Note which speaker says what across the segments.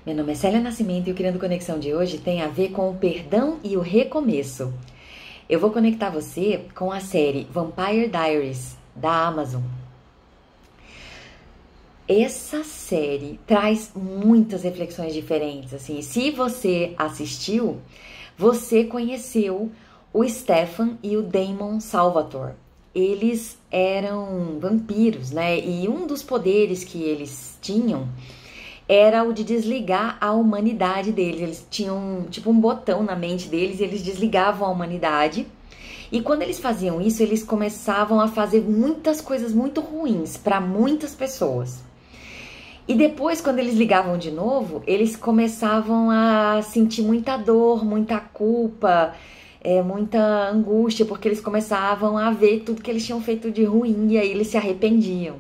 Speaker 1: Meu nome é Célia Nascimento e o Criando Conexão de hoje tem a ver com o perdão e o recomeço. Eu vou conectar você com a série Vampire Diaries, da Amazon. Essa série traz muitas reflexões diferentes, assim. Se você assistiu, você conheceu o Stefan e o Damon Salvatore. Eles eram vampiros, né? E um dos poderes que eles tinham era o de desligar a humanidade deles. Eles tinham tipo um botão na mente deles e eles desligavam a humanidade. E quando eles faziam isso, eles começavam a fazer muitas coisas muito ruins para muitas pessoas. E depois, quando eles ligavam de novo, eles começavam a sentir muita dor, muita culpa, muita angústia, porque eles começavam a ver tudo que eles tinham feito de ruim e aí eles se arrependiam.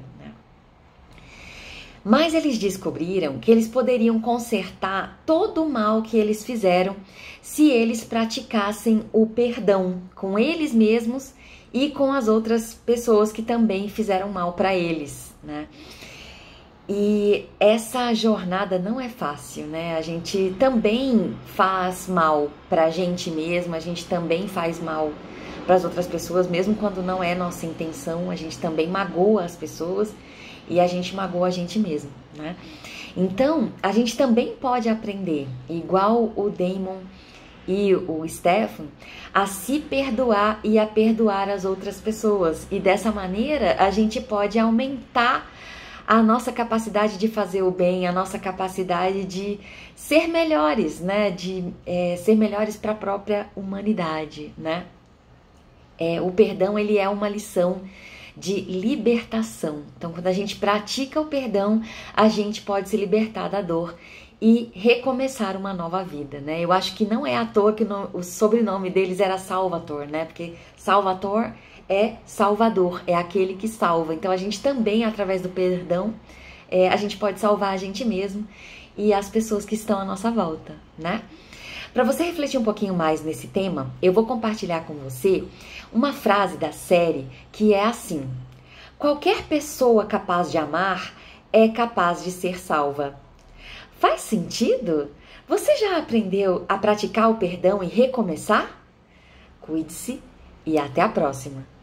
Speaker 1: Mas eles descobriram que eles poderiam consertar todo o mal que eles fizeram se eles praticassem o perdão com eles mesmos e com as outras pessoas que também fizeram mal para eles, né? E essa jornada não é fácil, né? A gente também faz mal pra gente mesmo, a gente também faz mal para as outras pessoas, mesmo quando não é nossa intenção, a gente também magoa as pessoas e a gente magoa a gente mesmo, né? Então, a gente também pode aprender, igual o Damon e o Stefan, a se perdoar e a perdoar as outras pessoas. E dessa maneira, a gente pode aumentar a nossa capacidade de fazer o bem, a nossa capacidade de ser melhores, né? De ser melhores para a própria humanidade, né? O perdão, ele é uma lição de libertação. Então, quando a gente pratica o perdão, a gente pode se libertar da dor e recomeçar uma nova vida, né? Eu acho que não é à toa que o sobrenome deles era Salvatore, né? Porque Salvatore é Salvador, é aquele que salva. Então, a gente também, através do perdão, a gente pode salvar a gente mesmo e as pessoas que estão à nossa volta, né? Para você refletir um pouquinho mais nesse tema, eu vou compartilhar com você uma frase da série que é assim: qualquer pessoa capaz de amar é capaz de ser salva. Faz sentido? Você já aprendeu a praticar o perdão e recomeçar? Cuide-se e até a próxima!